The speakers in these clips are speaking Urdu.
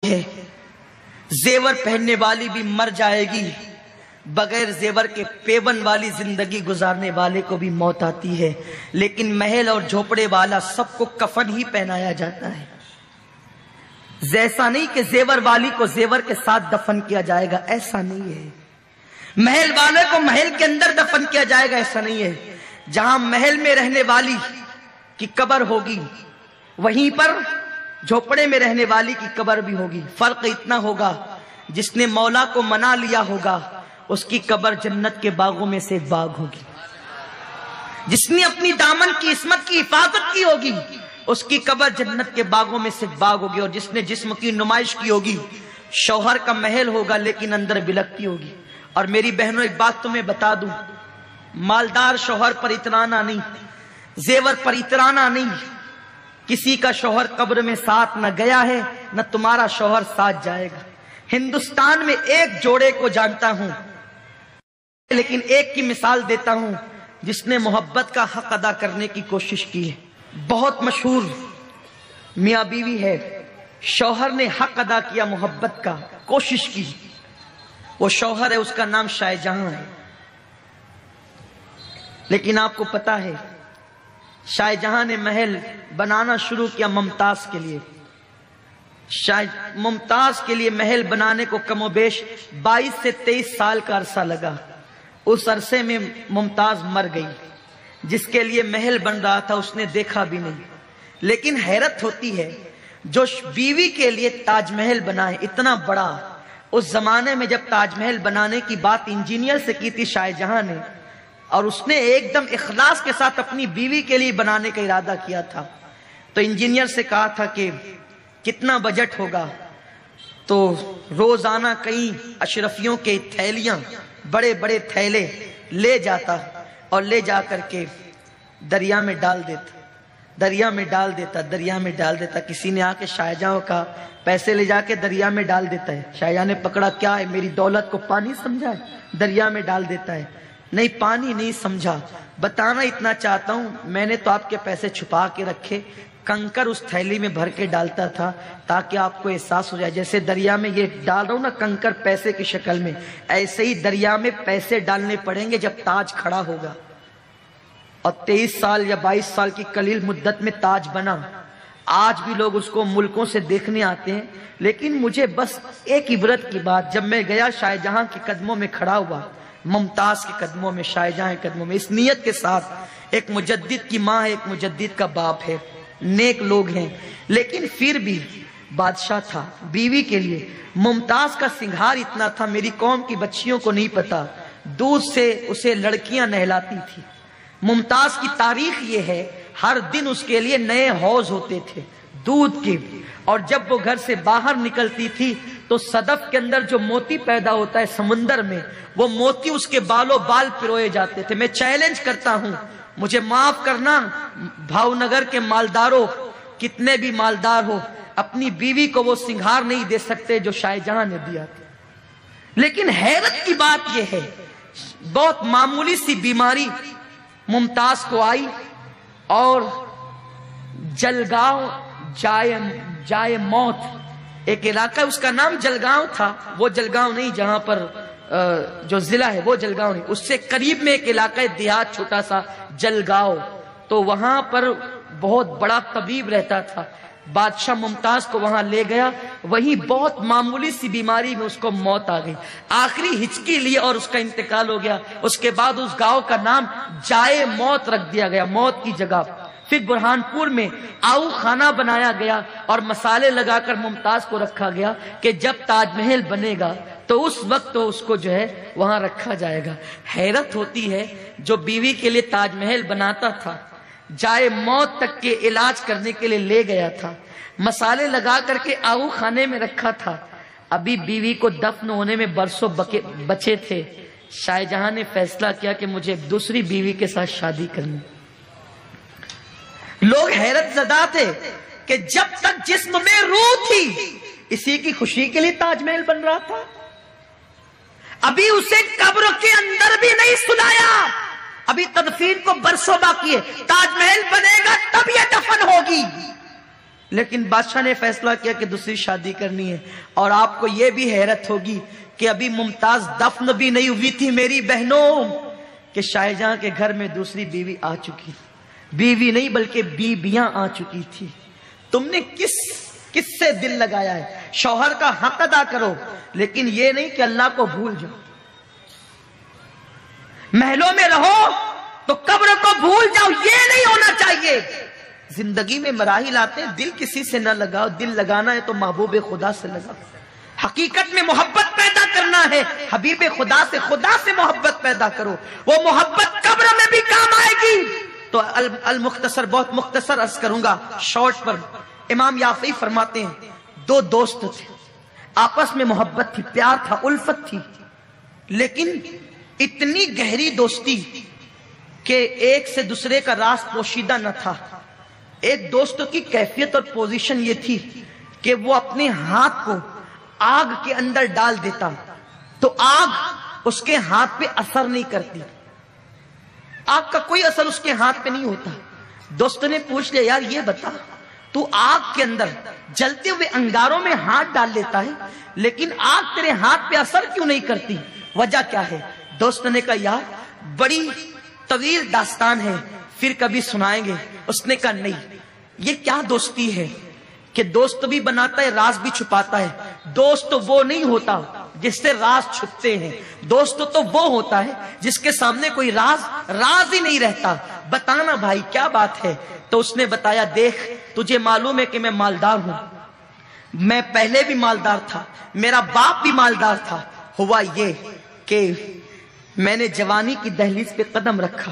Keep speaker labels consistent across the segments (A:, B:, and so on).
A: ہے، زیور پہننے والی بھی مر جائے گی، بغیر زیور کے پیون والی زندگی گزارنے والے کو بھی موت آتی ہے، لیکن محل اور جھوپڑے والا سب کو کفن ہی پہنایا جاتا ہے۔ ایسا نہیں کہ زیور والی کو زیور کے ساتھ دفن کیا جائے گا، ایسا نہیں ہے۔ محل والے کو محل کے اندر دفن کیا جائے گا، ایسا نہیں ہے۔ جہاں محل میں رہنے والی کی قبر ہوگی وہیں پر جھوپڑے میں رہنے والی کی قبر بھی ہوگی۔ فرق اتنا ہوگا، جس نے مولا کو منا لیا ہوگا اس کی قبر جنت کے باغوں میں سے ایک باغ ہوگی، جس نے اپنی دامن کی عصمت کی حفاظت کی ہوگی اس کی قبر جنت کے باغوں میں سے ایک باغ ہوگی، اور جس نے جسم کی نمائش کی ہوگی شوہر کا محل ہوگا لیکن اندر بلکتی ہوگی۔ اور میری بہنوں ایک بات تمہیں بتا دوں، مالدار شوہر پر اترانا نہیں، زیور پر اترانا نہیں۔ کسی کا شوہر قبر میں ساتھ نہ گیا ہے نہ تمہارا شوہر ساتھ جائے گا۔ ہندوستان میں ایک جوڑے کو جانتا ہوں، لیکن ایک کی مثال دیتا ہوں جس نے محبت کا حق ادا کرنے کی کوشش کی ہے۔ بہت مشہور میاں بیوی ہے، شوہر نے حق ادا کیا محبت کا، کوشش کی، وہ شوہر ہے، اس کا نام شاہ جہاں ہے۔ لیکن آپ کو پتا ہے شاہ جہاں نے محل بنانا شروع کیا ممتاز کے لیے۔ ممتاز کے لیے محل بنانے کو کم و بیش 22 سے 23 سال کا عرصہ لگا۔ اس عرصے میں ممتاز مر گئی۔ جس کے لیے محل بن رہا تھا اس نے دیکھا بھی نہیں۔ لیکن حیرت ہوتی ہے، جو بیوی کے لیے تاج محل بنا ہے اتنا بڑا، اس زمانے میں جب تاج محل بنانے کی بات انجینئر سے کی تھی شاہ جہاں نے، اور اس نے ایک دم اخلاص کے ساتھ اپنی بیوی کے لیے بنانے کا ارادہ کیا تھا، تو انجینئر سے کہا تھا کہ کتنا بجٹ ہوگا، تو روزانہ کئی اشرفیوں کے تھیلیاں، بڑے بڑے تھیلے لے جاتا اور لے جا کر کے دریا میں ڈال دیتا۔ کسی نے آ کے شاہ جہاں کا پیسے لے جا کے دریا میں ڈال دیتا ہے۔ شاہ جہاں نے پکڑا، کیا ہے، میری دولت کو پانی سمجھا ہے؟ دریا میں ڈال دیتا ہے۔ نہیں، پانی نہیں سمجھا، بتانا اتنا چاہتا ہوں میں نے تو آپ کے پیسے چھپا کے رکھے، کنکر اس تھیلی میں بھر کے ڈالتا تھا تاکہ آپ کو احساس ہو جائے جیسے دریا میں یہ ڈال رہا ہوں نا کنکر پیسے کی شکل میں، ایسے ہی دریا میں پیسے ڈالنے پڑیں گے جب تاج کھڑا ہوگا۔ اور 23 سال یا 22 سال کی قلیل مدت میں تاج بنا۔ آج بھی لوگ اس کو ملکوں سے دیکھنے آتے ہیں، لیکن مجھے بس ایک عبرت کی بات، جب میں گیا شاہ جہاں کے قدموں میں کھڑا ہوا، ممتاز کے قدموں میں، شاہ جہاں کے قدموں میں، اس نیت کے ساتھ، ایک مجدد کی ماں ہے، ایک مجدد کا باپ ہے، نیک لوگ ہیں، لیکن پھر بھی بادشاہ تھا، بیوی کے لیے ممتاز کا سنگھار اتنا تھا، میری قوم کی بچیوں کو نہیں پتا، دودھ سے اسے لڑکیاں نہلاتی تھی۔ ممتاز کی تاریخ یہ ہے، ہر دن اس کے لیے نئے حوض ہوتے تھے دودھ کے، اور جب وہ گھر سے باہر نکلتی تھی تو صدف کے اندر جو موتی پیدا ہوتا ہے سمندر میں، وہ موتی اس کے بالوں بال پروئے جاتے تھے۔ میں چیلنج کرتا ہوں، مجھے معاف کرنا بھاؤ نگر کے مالداروں، کتنے بھی مالدار ہو، اپنی بیوی کو وہ سنگھار نہیں دے سکتے جو شاہ جہاں نے دیا تھا۔ لیکن حیرت کی بات یہ ہے، بہت معمولی سی بیماری ممتاز کو آئی، اور جلگاؤں جائے موت ایک علاقہ، اس کا نام جلگاؤں تھا، وہ جلگاؤں نہیں جہاں پر جو ضلع ہے وہ جلگاؤں نہیں، اس سے قریب میں ایک علاقہ دیہات چھوٹا سا جلگاؤں، تو وہاں پر بہت بڑا طبیب رہتا تھا۔ بادشاہ ممتاز کو وہاں لے گیا، وہیں بہت معمولی سی بیماری میں اس کو موت آ گئی، آخری ہچکی لی اور اس کا انتقال ہو گیا۔ اس کے بعد اس گاؤں کا نام جائے موت رکھ دیا گیا، موت کی جگہ۔ پھر برہان پور میں آؤ خانہ بنایا گیا اور مسالے لگا کر ممتاز کو رکھا گیا کہ جب تاج محل بنے گا تو اس وقت تو اس کو جو ہے وہاں رکھا جائے گا۔ حیرت ہوتی ہے، جو بیوی کے لیے تاج محل بناتا تھا، جائے موت تک کے علاج کرنے کے لیے لے گیا تھا، مسالے لگا کر کے آؤ خانے میں رکھا تھا، ابھی بیوی کو دفن ہونے میں برسوں بچے تھے، شاہ جہاں نے فیصلہ کیا کہ مجھے دوسری بیوی کے ساتھ شادی کرنی۔ لوگ حیرت زدہ تھے کہ جب تک جسم میں روح تھی اسی کی خوشی کے لیے تاج محل بن رہا تھا، ابھی اسے قبر کے اندر بھی نہیں سلایا، ابھی تدفین کو برسوں باقی ہے، تاج محل بنے گا تب یہ دفن ہوگی۔ لیکن بادشاہ نے فیصلہ کیا کہ دوسری شادی کرنی ہے. اور آپ کو یہ بھی حیرت ہوگی کہ ابھی ممتاز دفن بھی نہیں ہوئی تھی میری بہنوں کہ شاہ جہاں کے گھر میں دوسری بیوی آ چکی. بیوی نہیں بلکہ بیویاں آ چکی تھی. تم نے کس سے دل لگایا ہے؟ شوہر کا حق ادا کرو، لیکن یہ نہیں کہ اللہ کو بھول جاؤ. محلوں میں رہو تو قبر کو بھول جاؤ، یہ نہیں ہونا چاہیے. زندگی میں مراحل آتے ہیں، دل کسی سے نہ لگاؤ. دل لگانا ہے تو محبوب خدا سے لگاؤ. حقیقت میں محبت پیدا کرنا ہے، حبیب خدا سے محبت پیدا کرو. وہ محبت قبر میں بھی کام آئے گی. تو المختصر، بہت مختصر عرض کروں گا شارٹ پر. امام یافعی فرماتے ہیں دو دوست تھے، آپس میں محبت تھی، پیار تھا، الفت تھی، لیکن اتنی گہری دوستی کہ ایک سے دوسرے کا راز پوشیدہ نہ تھا. ایک دوست کی کیفیت اور پوزیشن یہ تھی کہ وہ اپنے ہاتھ کو آگ کے اندر ڈال دیتا تو آگ اس کے ہاتھ پہ اثر نہیں کرتی. آگ کا کوئی اثر اس کے ہاتھ پہ نہیں ہوتا. دوست نے پوچھ لیا یار یہ بتا تو آگ کے اندر جلتے ہوئے انگاروں میں ہاتھ ڈال لیتا ہے لیکن آگ تیرے ہاتھ پہ اثر کیوں نہیں کرتی؟ وجہ کیا ہے؟ دوست نے کہا یار بڑی طویل داستان ہے، پھر کبھی سنائیں گے. اس نے کہا نہیں، یہ کیا دوستی ہے کہ دوست بھی بناتا ہے راز بھی چھپاتا ہے. دوست وہ نہیں ہوتا جس سے راز چھپتے ہیں، دوست تو وہ ہوتا ہے جس کے سامنے کوئی راز ہی نہیں رہتا. بتانا بھائی کیا بات ہے؟ تو اس نے بتایا دیکھ تجھے معلوم ہے کہ میں مالدار ہوں، میں پہلے بھی مالدار تھا، میرا باپ بھی مالدار تھا. ہوا یہ کہ میں نے جوانی کی دہلیز پہ قدم رکھا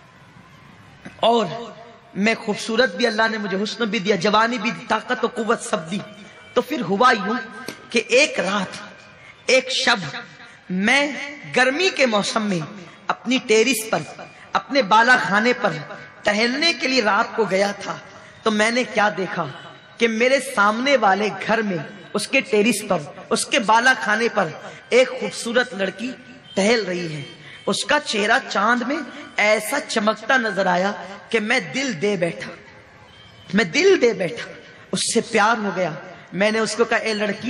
A: اور میں خوبصورت بھی، اللہ نے مجھے حسن بھی دیا، جوانی بھی، طاقت و قوت سب دی. تو پھر ہوا یوں کہ ایک رات ایک شب میں گرمی کے موسم میں اپنی ٹیرس پر، اپنے بالا خانے پر ٹہلنے کے لیے رات کو گیا تھا. تو میں نے کیا دیکھا کہ میرے سامنے والے گھر میں اس کے ٹیرس پر، اس کے بالا خانے پر ایک خوبصورت لڑکی ٹہل رہی ہے. اس کا چہرہ چاند میں ایسا چمکتا نظر آیا کہ میں دل دے بیٹھا، اس سے پیار ہو گیا. میں نے اس کو کہا اے لڑکی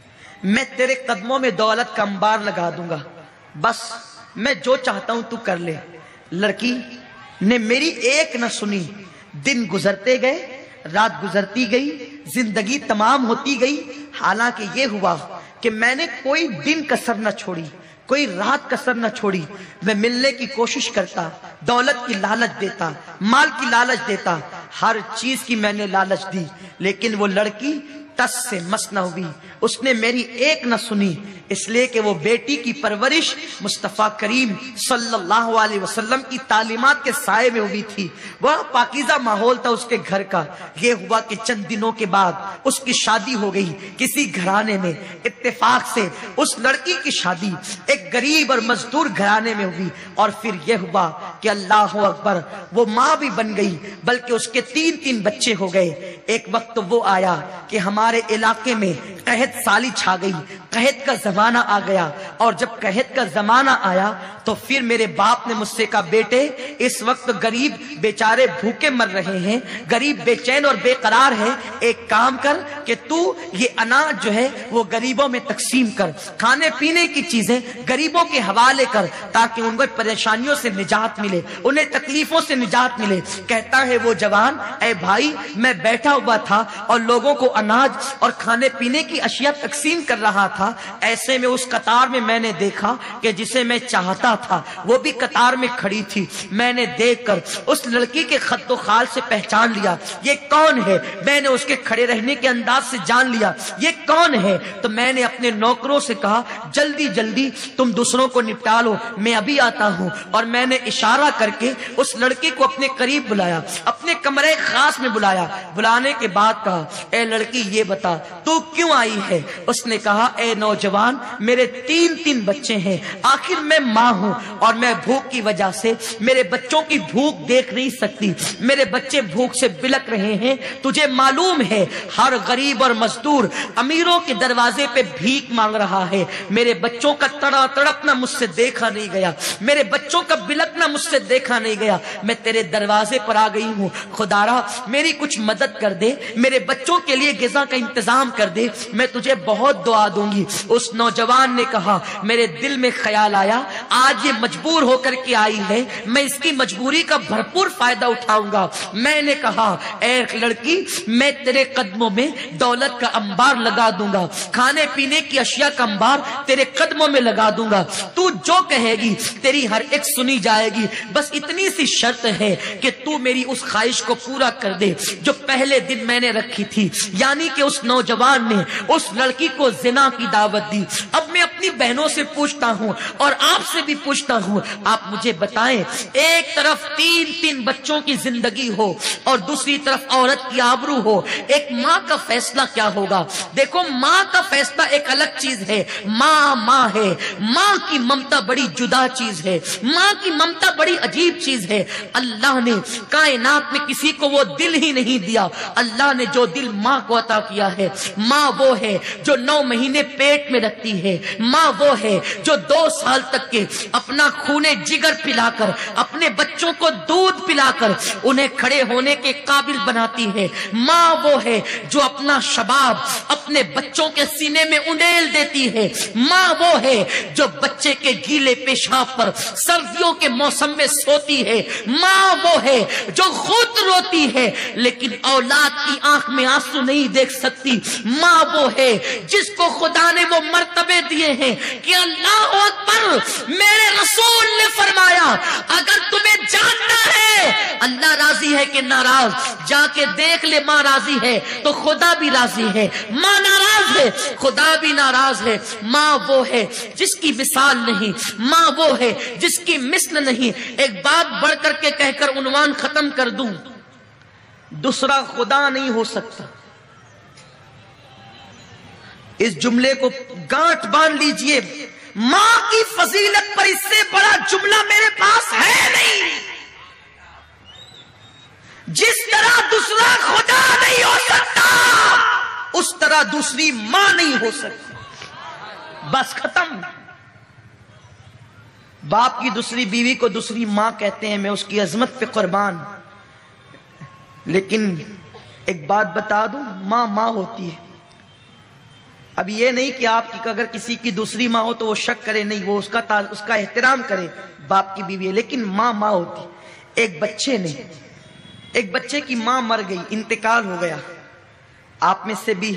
A: میں تیرے قدموں میں دولت کا انبار لگا دوں گا، بس میں جو چاہتا ہوں تو کر لے. لڑکی نے میری ایک نہ سنی. دن گزرتے گئے، رات گزرتی گئی، زندگی تمام ہوتی گئی. حالانکہ یہ ہوا کہ میں نے کوئی دن کسر نہ چھوڑی، کوئی رات کسر نہ چھوڑی. میں ملنے کی کوشش کرتا، دولت کی لالچ دیتا، مال کی لالچ دیتا، ہر چیز کی میں نے لالچ دی، لیکن وہ لڑکی تس سے مس نہ ہوئی. اس نے میری ایک نہ سنی، اس لیے کہ وہ بیٹی کی پرورش مصطفیٰ کریم صلی اللہ علیہ وسلم کی تعلیمات کے سائے میں ہوئی تھی. وہ پاکیزہ ماحول تھا اس کے گھر کا. یہ ہوا کہ چند دنوں کے بعد اس کی شادی ہو گئی کسی گھرانے میں. اتفاق سے اس لڑکی کی شادی ایک غریب اور مزدور گھرانے میں ہوئی. اور پھر یہ ہوا کہ اللہ اکبر وہ ماں بھی بن گئی، بلکہ اس کے تین بچے ہو گئے. ایک وقت وہ آیا کہ ہمارے علاقے میں قحط سالی چھا گئی، قحط کا زمانہ آ گیا. اور جب قحط کا زمانہ آیا تو پھر میرے باپ نے مجھ سے کہا بیٹے اس وقت غریب بیچارے بھوکے مر رہے ہیں، غریب بے چین اور بے قرار ہے، ایک کام کر کہ تو یہ اناج جو ہے وہ غریبوں میں تقسیم کر، کھانے پینے کی چیزیں غریبوں کے حوالے کر تاکہ ان کو پریشانیوں سے نجات ملے، انہیں تکلیفوں سے نجات ملے. کہتا ہے وہ جوان اے بھائی میں بیٹھا ہوا تھا اور لوگوں کو اناج اور کھانے پینے کی اشیاء تقسیم کر رہا تھا. ایسے میں اس قطار میں نے دیکھا کہ جسے میں چاہتا تھا وہ بھی قطار میں کھڑی تھی. میں نے دیکھ کر اس لڑکی کے خط و خال سے پہچان لیا یہ کون ہے. میں نے اس کے کھڑے رہنے کے انداز سے جان لیا یہ کون ہے. تو میں نے اپنے نوکروں سے کہا جلدی تم دوسروں کو نپٹا لو، میں ابھی آتا ہوں. اور میں نے اشارہ کر کے اس لڑکی کو اپنے قریب بلایا، اپنے کمرے خاص میں بلایا. بلانے کے بعد کہا اے لڑکی یہ بتا تو کیوں آئی ہے. اس نے کہا اے नौजवान, मेरे 3 बच्चे हैं, आखिर मैं माँ हूं और मैं भूख की वजह से मेरे बच्चों की भूख देख नहीं सकती, मेरे बच्चे भूख से बिलक रहे हैं। तुझे मालूम है हर गरीब और मजदूर अमीरों के दरवाजे पे भीख मांग रहा है, मेरे बच्चों का तड़पना मुझसे देखा नहीं गया, मेरे बच्चों का बिलकना मुझसे देखा नहीं गया, मैं तेरे दरवाजे पर आ गई हूं, खुदारा मेरी कुछ मदद कर दे, मेरे बच्चों के लिए गिज़ा का इंतजाम कर दे, मैं तुझे बहुत दुआ दूंगी। उस नौजवान ने कहा, मेरे दिल में ख्याल आया आज ये मजबूर होकर के आई है, मैं इसकी मजबूरी का भरपूर फायदा उठाऊंगा। मैंने कहा, ए लड़की, मैं तेरे कदमों में दौलत का अंबार लगा दूंगा, खाने पीने की अशिया का अंबार तेरे कदमों में लगा दूंगा, तू जो कहेगी तेरी हर एक सुनी जाएगी, बस इतनी सी शर्त है कि तू मेरी उस ख्वाहिश को पूरा कर दे जो पहले दिन मैंने रखी थी। यानी कि उस नौजवान ने उस लड़की को जिना की दावत दी। अब मैं अपनी बहनों से पूछता हूं और आपसे भी पूछता हूं, आप मुझे बताएं, एक तरफ 3 बच्चों की जिंदगी हो और दूसरी तरफ औरत की आबरू हो, एक माँ का फैसला क्या होगा? देखो, माँ का फैसला एक अलग चीज है, माँ है, माँ की ममता बड़ी जुदा चीज है, माँ की ममता बड़ी अजीब चीज है। अल्लाह ने कायनात में किसी को वो दिल ही नहीं दिया, अल्लाह ने जो दिल माँ को अता किया है, माँ वो है जो 9 महीने पेट में रखती है, माँ वो है जो 2 साल तक के अपना खूने जिगर पिलाकर, अपने बच्चों को दूध पिलाकर उन्हें खड़े होने के काबिल बनाती है, माँ वो है जो अपना शबाब अपने बच्चों के सीने में उंडेल देती है, माँ वो है जो बच्चे के गीले पेशाब पर सर्दियों के मौसम में सोती है, माँ वो है जो खुद रोती है लेकिन औलाद की आंख में आंसू नहीं देख सकती, माँ वो है जिसको खुदा ने वो मर्तबे दिए हैं कि अल्लाह अकबर, मेरे रसूल ने फरमाया, अगर तुम्हें जानना है अल्लाह राजी है कि नाराज, जाके देख ले, माँ राजी है तो खुदा भी राजी है, माँ नाराज है खुदा भी नाराज है। माँ वो है जिसकी मिसाल नहीं, माँ वो है जिसकी मिस्ल नहीं। एक बात बढ़ करके कहकर उन्वान खत्म कर दूं, दूसरा खुदा नहीं हो सकता। इस जुमले को गांठ बांध लीजिए, मां की फजीलत पर इससे बड़ा जुमला मेरे पास है नहीं। जिस तरह दूसरा खुदा नहीं हो सकता, उस तरह दूसरी मां नहीं हो सकती। बस खत्म। बाप की दूसरी बीवी को दूसरी मां कहते हैं, मैं उसकी अजमत पे कुर्बान। लेकिन एक बात बता दूं, मां मां होती है। अब ये नहीं कि आपकी अगर किसी की दूसरी माँ हो तो वो शक करे, नहीं, वो उसका एहतराम करे, बाप की बीवी है, लेकिन माँ माँ होती। एक बच्चे की माँ मर गई, इंतकाल हो गया। आप में से भी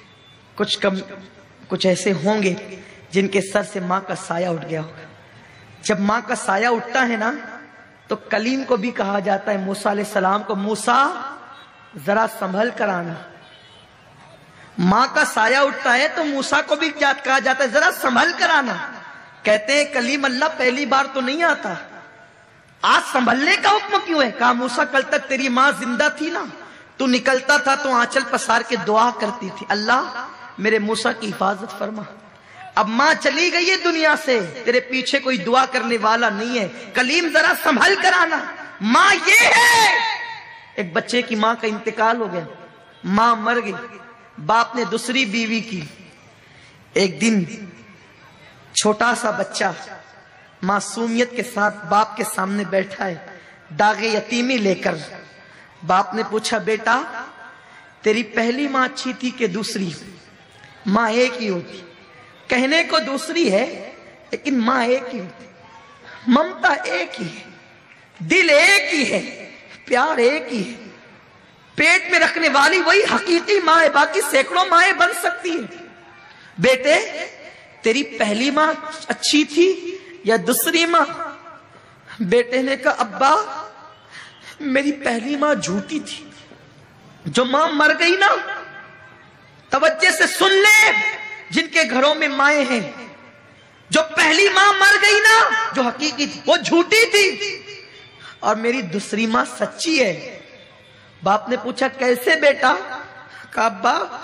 A: कुछ ऐसे होंगे जिनके सर से माँ का साया उठ गया होगा। जब माँ का साया उठता है ना, तो कलीम को भी कहा जाता है, मूसा अलैहि सलाम को, मूसा जरा संभल कर आना। माँ का साया उठता है तो मूसा को भी कहा जाता है, जरा संभल कर आना। कहते हैं कलीम अल्लाह पहली बार तो नहीं आता, आज संभलने का हुक्म क्यों है? कहा, मूसा कल तक तेरी माँ जिंदा थी ना, तू निकलता था तो आंचल पसार के दुआ करती थी, अल्लाह मेरे मूसा की हिफाजत फरमा। अब माँ चली गई है दुनिया से, तेरे पीछे कोई दुआ करने वाला नहीं है, कलीम जरा संभल कर आना। माँ ये है। एक बच्चे की माँ का इंतकाल हो गया, माँ मर गई, बाप ने दूसरी बीवी की। एक दिन छोटा सा बच्चा मासूमियत के साथ बाप के सामने बैठा है, दागे यतीमी लेकर। बाप ने पूछा, बेटा तेरी पहली माँ अच्छी थी कि दूसरी? माँ एक ही होती, कहने को दूसरी है लेकिन माँ एक ही होती, ममता एक ही है, दिल एक ही है, प्यार एक ही है। पेट में रखने वाली वही हकीकी माँ है, बाकी सैकड़ों माएं बन सकती है। बेटे तेरी पहली माँ अच्छी थी या दूसरी माँ? बेटे ने कहा, अब्बा मेरी पहली माँ झूठी थी। जो माँ मर गई ना, तवज्जो से सुन ले, जिनके घरों में माएं हैं, जो पहली माँ मर गई ना, जो हकीकी थी, वो झूठी थी और मेरी दूसरी माँ सच्ची है। बाप ने पूछा, कैसे बेटा? कहा, अब्बा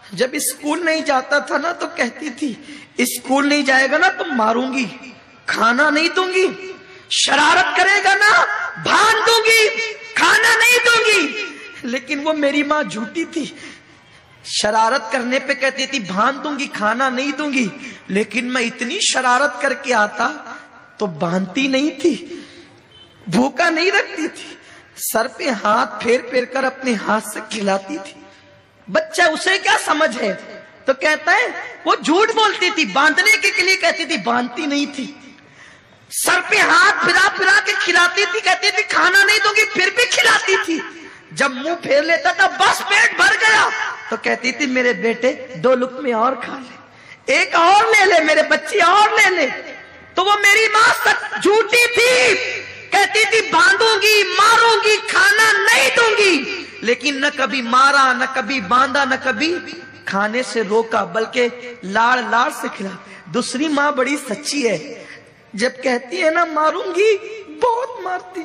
A: جب اسکول نہیں جاتا تھا نا تو کہتی تھی اسکول نہیں جائے گا نا تو ماروں گی، کھانا نہیں دوں گی، شرارت کرے گا نا بھان دوں گی، کھانا نہیں دوں گی۔ لیکن وہ میری ماں جھوٹی تھی، شرارت کرنے پہ کہتی تھی بھان دوں گی، کھانا نہیں دوں گی، لیکن میں اتنی شرارت کر کے آتا تو باندھتی نہیں تھی، بھوکا نہیں رکھتی تھی، سر پہ ہاتھ پھیر پھیر کر اپنے ہاتھ سے کھلاتی تھی۔ بچہ اسے کیا سمجھ ہے؟ تو کہتا ہے وہ جھوٹ بولتی تھی، باندھنے کے لیے کہتی تھی، باندھتی نہیں تھی، سر پہ ہاتھ پھرا پھرا کے کھلاتی تھی، کہتی تھی کھانا نہیں دوں گی، پھر بھی کھلاتی تھی۔ جب منہ پھیر لیتا تھا بس پیٹ بھر گیا تو کہتی تھی میرے بیٹے 2 لقمے اور کھا لے، ایک اور لے لے، میرے بچے اور لے لے۔ تو وہ میری ماں سچ جھوٹی تھی، کہتی تھی باندھوں گی، ماروں گی، کھانا نہیں دوں گی، لیکن نہ کبھی مارا، نہ کبھی باندھا، نہ کبھی کھانے سے روکا، بلکہ لاڑ لاڑ سے کھلا۔ دوسری ماں بڑی سچی ہے، جب کہتی ہے نا ماروں گی بہت مارتی۔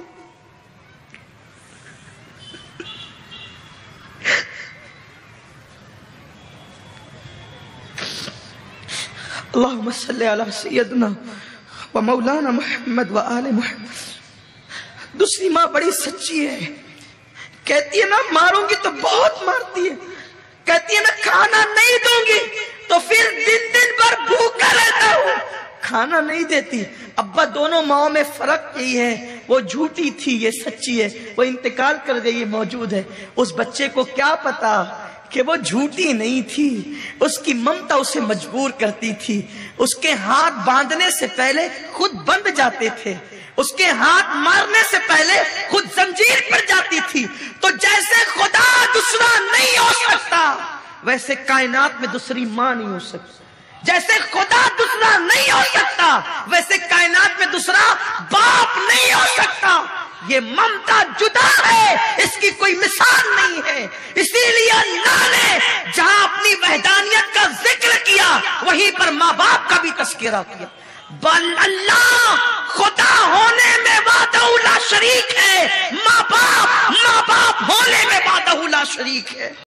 A: اللہم صلی علی سیدنا و مولانا محمد و آل محمد۔ دوسری ماں بڑی سچی ہے، کہتی ہے نا ماروں گی تو بہت مارتی ہے، کہتی ہے نا کھانا نہیں دوں گی تو پھر دن دن بھر بھوکا رہتا ہوں، کھانا نہیں دیتی۔ ابا دونوں ماؤں میں فرق یہی ہے، وہ جھوٹی تھی، یہ سچی ہے، وہ انتقال کر گئی، یہ موجود ہے۔ اس بچے کو کیا پتا کہ وہ جھوٹی نہیں تھی، اس کی ممتا اسے مجبور کرتی تھی۔ اس کے ہاتھ باندھنے سے پہلے خود بندھ جاتے تھے، اس کے ہاتھ مارنے سے پہلے خود زنجیر پر جاتی تھی۔ تو جیسے خدا دوسرا نہیں ہو سکتا ویسے کائنات میں دوسری ماں نہیں ہو سکتی، جیسے خدا دوسرا نہیں ہو سکتا ویسے کائنات میں دوسرا باپ نہیں ہو سکتا۔ یہ ممتا جدا ہے، اس کی کوئی مثال نہیں ہے۔ اسی لیے اللہ نے جہاں اپنی وحدانیت کا ذکر کیا وہیں پر ماں باپ کا بھی تذکرہ کیا۔ بل اللہ خدا ہونے میں وحدہ لا شریک ہے، ماں باپ ہونے میں وحدہ لا شریک ہے۔